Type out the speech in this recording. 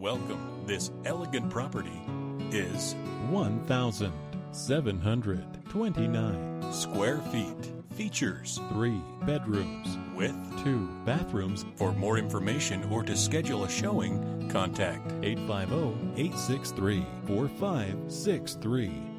Welcome. This elegant property is 1,729 square feet. Features 3 bedrooms with 2 bathrooms. For more information or to schedule a showing, contact 850-863-4563.